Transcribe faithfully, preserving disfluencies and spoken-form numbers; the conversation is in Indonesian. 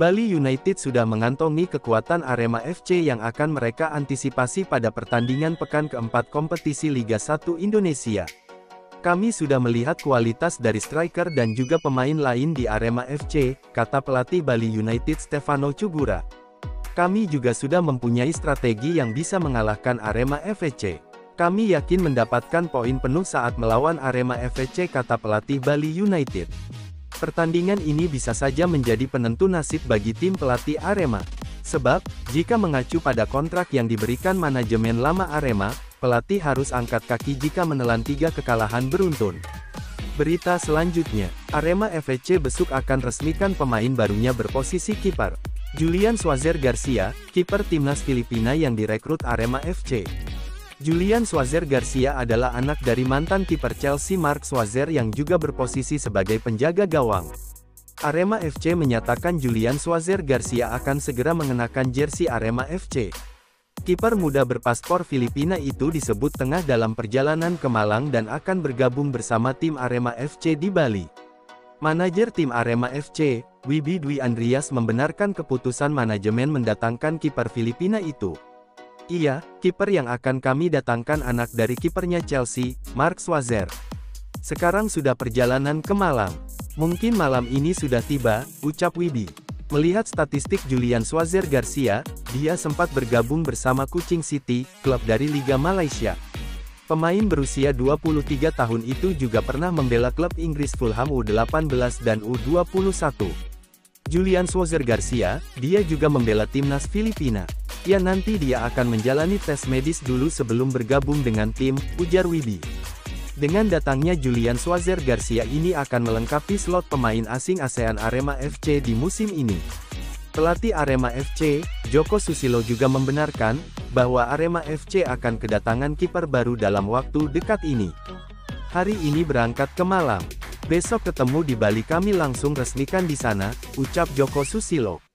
Bali United sudah mengantongi kekuatan Arema F C yang akan mereka antisipasi pada pertandingan pekan keempat kompetisi Liga satu Indonesia. Kami sudah melihat kualitas dari striker dan juga pemain lain di Arema F C, kata pelatih Bali United Stefano Cugura. Kami juga sudah mempunyai strategi yang bisa mengalahkan Arema F C. Kami yakin mendapatkan poin penuh saat melawan Arema F C, kata pelatih Bali United. Pertandingan ini bisa saja menjadi penentu nasib bagi tim pelatih Arema. Sebab, jika mengacu pada kontrak yang diberikan manajemen lama Arema, pelatih harus angkat kaki jika menelan tiga kekalahan beruntun. Berita selanjutnya, Arema F C besok akan resmikan pemain barunya berposisi kiper. Julian Schwarzer Garcia, kiper timnas Filipina yang direkrut Arema F C. Julian Schwarzer Garcia adalah anak dari mantan kiper Chelsea Mark Schwarzer yang juga berposisi sebagai penjaga gawang. Arema F C menyatakan Julian Schwarzer Garcia akan segera mengenakan jersey Arema F C. Kiper muda berpaspor Filipina itu disebut tengah dalam perjalanan ke Malang dan akan bergabung bersama tim Arema F C di Bali. Manajer tim Arema F C, Wibi Dwi Andreas membenarkan keputusan manajemen mendatangkan kiper Filipina itu. Iya, kiper yang akan kami datangkan anak dari kipernya Chelsea, Mark Schwarzer. Sekarang sudah perjalanan ke Malang. Mungkin malam ini sudah tiba, ucap Wibi. Melihat statistik Julian Schwarzer Garcia, dia sempat bergabung bersama Kuching City, klub dari Liga Malaysia. Pemain berusia dua puluh tiga tahun itu juga pernah membela klub Inggris Fulham U delapan belas dan U dua puluh satu. Julian Schwarzer Garcia, dia juga membela timnas Filipina. Ya nanti dia akan menjalani tes medis dulu sebelum bergabung dengan tim, ujar Wibi. Dengan datangnya Julian Schwarzer Garcia ini akan melengkapi slot pemain asing ASEAN Arema F C di musim ini. Pelatih Arema F C, Joko Susilo juga membenarkan, bahwa Arema F C akan kedatangan kiper baru dalam waktu dekat ini. Hari ini berangkat ke Malang. Besok ketemu di Bali, kami langsung resmikan di sana, ucap Joko Susilo.